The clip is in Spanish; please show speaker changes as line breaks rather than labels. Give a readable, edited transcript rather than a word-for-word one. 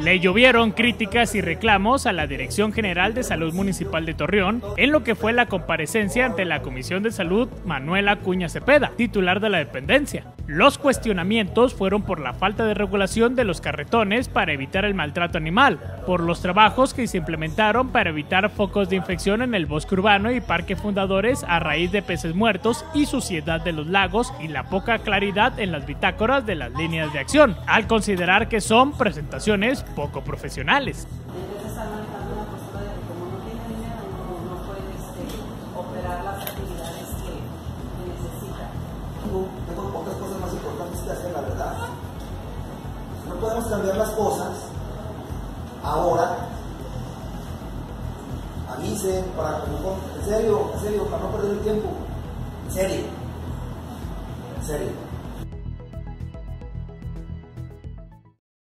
Le llovieron críticas y reclamos a la Dirección General de Salud Municipal de Torreón en lo que fue la comparecencia ante la Comisión de Salud Manuel Acuña Cepeda, titular de la dependencia. Los cuestionamientos fueron por la falta de regulación de los carretones para evitar el maltrato animal, por los trabajos que se implementaron para evitar focos de infección en el bosque urbano y parque fundadores a raíz de peces muertos y suciedad de los lagos y la poca claridad en las bitácoras de las líneas de acción, al considerar que son presentaciones poco profesionales.
Operar las actividades que necesita.
Tengo otras cosas más importantes que hacer, la verdad. No podemos cambiar las cosas ahora. Avisen para que en serio, para no perder el tiempo. En serio.